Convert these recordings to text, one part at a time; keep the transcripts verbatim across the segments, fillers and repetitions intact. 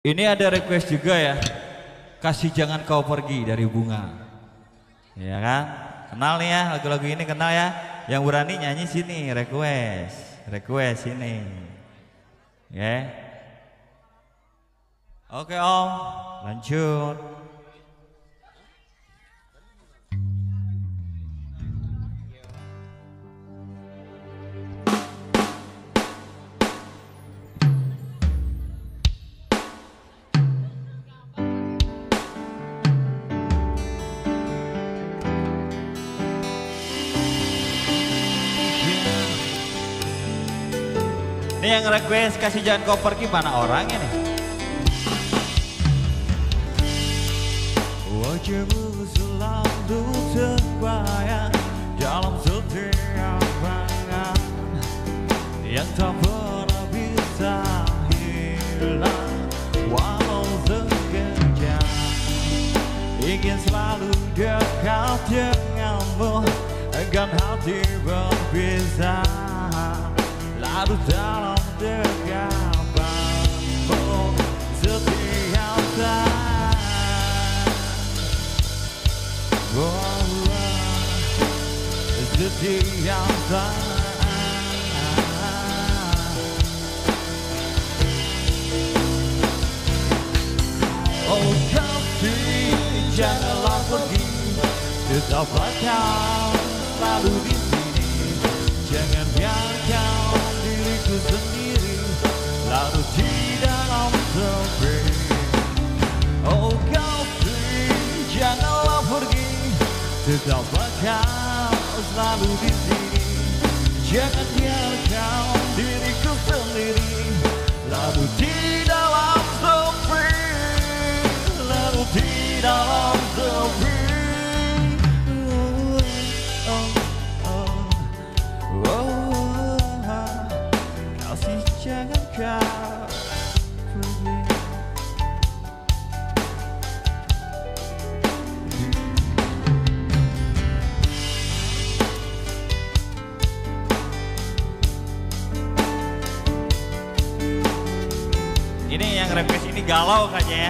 Ini ada request juga ya. Kasih Jangan Kau Pergi dari Bunga. Ya kan? Kenal nih ya, lagu-lagu ini kenal ya. Yang berani nyanyi sini, request. Request sini. Ya. Oke Om, lanjut. Ini yang request Kasih Jangan Kau Pergi mana orangnya nih? Wajahmu selalu terbayang dalam setiap pandangan yang tak pernah bisa hilang walau sekejap. Ingin selalu dekat denganmu, enggan hati berpisah. Lalu dalam dekapanmu setiap saat, oh, oh, setiap saat. Oh kasih, janganlah pergi, tetaplah kau selalu di sini. Jangan biarkan diriku sendiri larut di dalam sepi. Oh kasih, janganlah pergi, tetaplah kau selalu di sini. Jangan biarkan diriku sendiri larut di dalam sepi, larut di dalam sepi. Jangan kau pergi. Ini yang request ini galau kayaknya ya.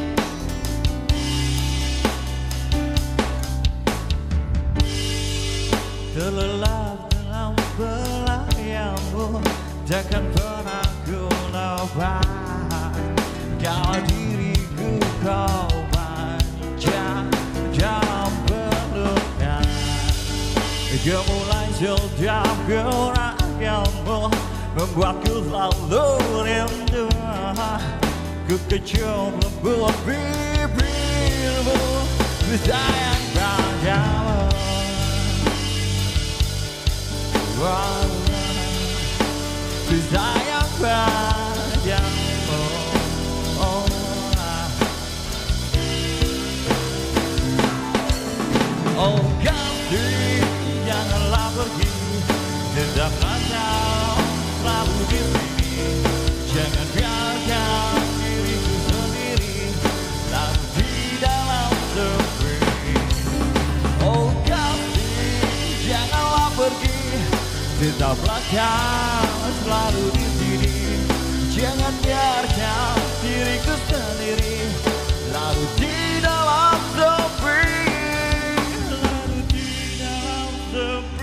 Terlelap dalam belayanmu, takkan pernah ku lupa kalau diriku kau manja dalam pelukan. Gemulai setiap gerakanmu membuatku selalu rindu. Ku kecup lembut bibirmu, ku sayang padamu. Wow. Sayang padamu, oh, oh kasih, janganlah pergi, tetaplah kau selalu di sini. Jangan biarkan diriku sendiri larut di dalam sepi. Oh kasih, janganlah pergi, tetaplah kau selalu di sini. Jangan biarkan diriku sendiri larut di dalam sepi, larut di dalam sepi.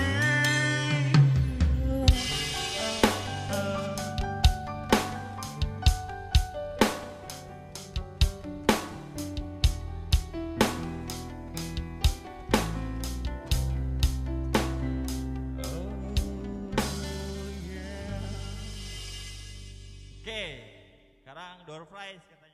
Oke, sekarang door prize.